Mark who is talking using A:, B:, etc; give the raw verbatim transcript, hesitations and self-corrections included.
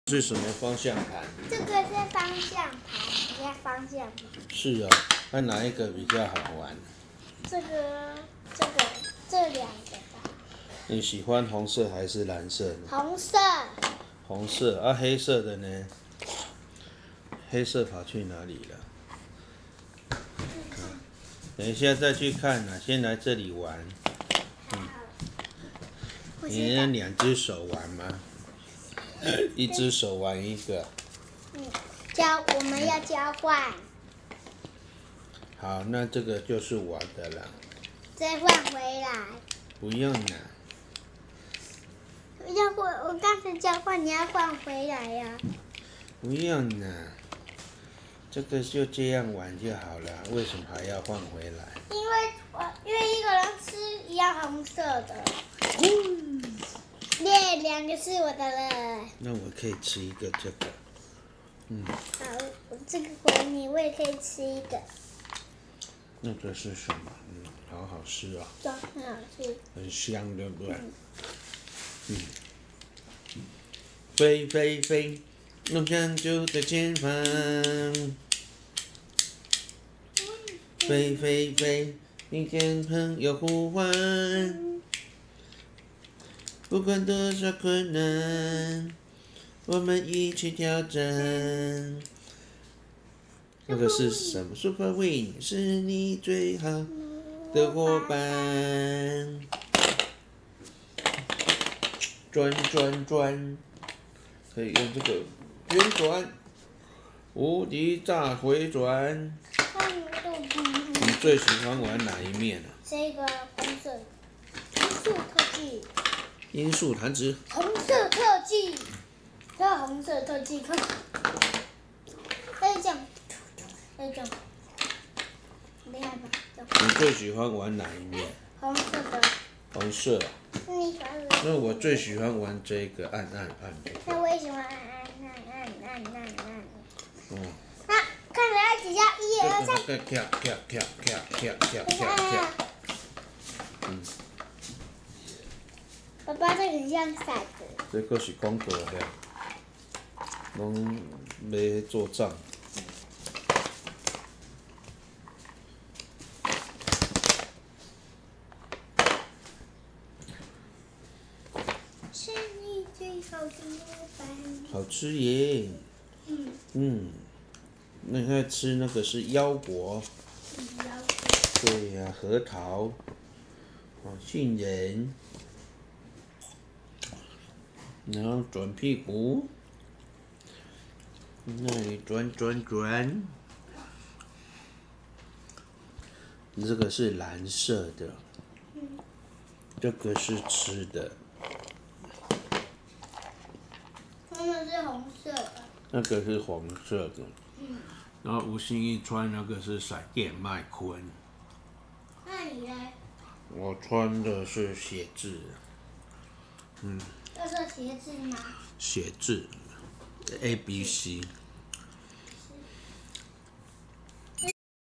A: 是什么方向盘？
B: 这个是方向盘，你看方向盘。
A: 是哦，那哪一个比较好玩？
B: 这个、这个、这两个吧。
A: 你喜欢红色还是蓝色呢？
B: 红色。
A: 红色啊，黑色的呢？黑色跑去哪里了？嗯、等一下再去看啊，先来这里玩。嗯，你用两只手玩吗？一只手玩一个。
B: 嗯，交我们要交换。
A: 好，那这个就是我的了。
B: 再换回来。
A: 不用啦。
B: 要换，我刚才交换，你要换回来呀、啊。
A: 不用啦，这个就这样玩就好了，为什么还要换回来？
B: 因为我因为一个人吃一样红色的。嗯。耶，两个是我的了。
A: 那我可以吃一个这个。嗯。
B: 好，我这个给你，我也可以吃一个。
A: 那个是什么？嗯，好好吃啊、
B: 对，很好吃。
A: 很香，对不对？嗯。嗯飞飞飞，梦想就在前方。飞飞飞，听见朋友呼唤。不管多少困难，我们一起挑战。那个是什么 ？Super Wing 是你最好的伙伴。转转转，可以用这个旋转，无敌大回转。你最喜欢玩哪一面啊？
B: 这个红色，音速特技。
A: 音速弹指。
B: 红色特技，这个红色特技，看，可以这样，可以这样，厉害吧？
A: 你最喜欢玩哪一面？
B: 红色的。
A: 红色。
B: 你喜欢？
A: 那我最喜欢玩这个按按按的。
B: 那我也喜欢按按按按按按按。
A: 嗯。
B: 那看来要几下？一二三。
A: 跳跳跳跳跳跳跳跳跳。嗯。
B: 爸爸，这很像骰子。
A: 这个是广告的，拢要做账。
B: 是你最好的伙伴。
A: 好吃耶！
B: 嗯。
A: 嗯，那你看吃那个是腰果。
B: 腰果。
A: 对呀、啊，核桃，哦，杏仁，然后转屁股，那里转转转。这个是蓝色的，
B: 嗯、
A: 这个是吃的。
B: 那个是红色的。
A: 那个是红色的。
B: 嗯。
A: 然后吴欣怡穿那个是闪电麦昆。
B: 那你呢？
A: 我穿的是写字。嗯。
B: 这是鞋子吗？
A: 写字 ，A B C。